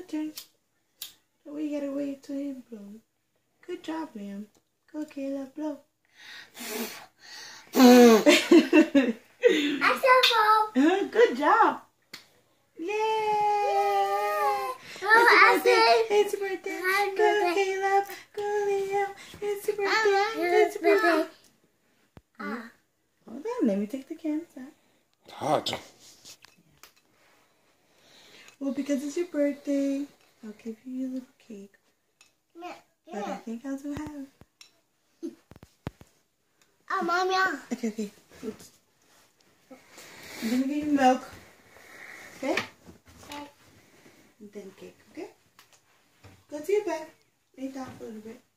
turn. So we gotta wait till he blows. Good job, Liam. Go, Caleb, blow. Good job. Yay! It's your birthday. Go, Caleb. Go, Liam. It's your birthday. It's your birthday. Hold on. Let me take the cans out. Hot. Well, because it's your birthday, I'll give you a little cake. But I think I'll do half. Mommy. Okay. Oops. I'm gonna give you milk. Okay? And then cake, okay? Go to your bed. Lay down for a little bit.